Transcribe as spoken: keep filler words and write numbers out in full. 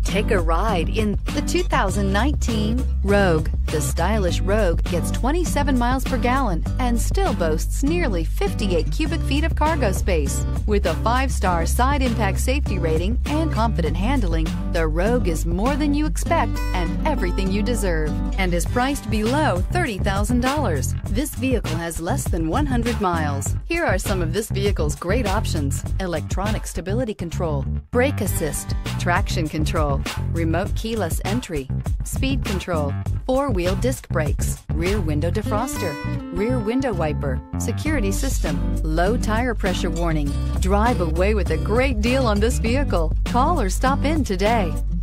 Take a ride in the two thousand nineteen Rogue. The stylish Rogue gets twenty-seven miles per gallon and still boasts nearly fifty-eight cubic feet of cargo space. With a five-star side impact safety rating and confident handling, the Rogue is more than you expect and everything you deserve, and is priced below thirty thousand dollars. This vehicle has less than one hundred miles. Here are some of this vehicle's great options: electronic stability control, brake assist, traction control, remote keyless entry, speed control, four-wheel disc brakes, rear window defroster, rear window wiper, security system, low tire pressure warning. Drive away with a great deal on this vehicle. Call or stop in today.